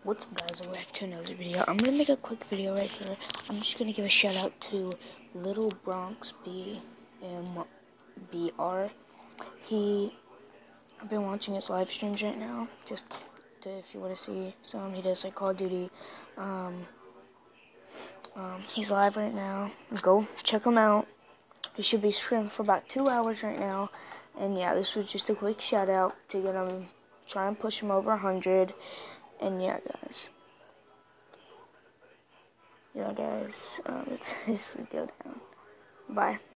What's up, guys? Welcome back to another video. I'm gonna make a quick video right here. I'm just gonna give a shout out to Little Bronx BMBR. I've been watching his live streams right now, just if you want to see some. He does like Call of Duty. He's live right now. Go check him out. He should be streaming for about 2 hours right now. And yeah, this was just a quick shout out to get him, try and push him over 100. And yeah, guys. This will go down. Bye.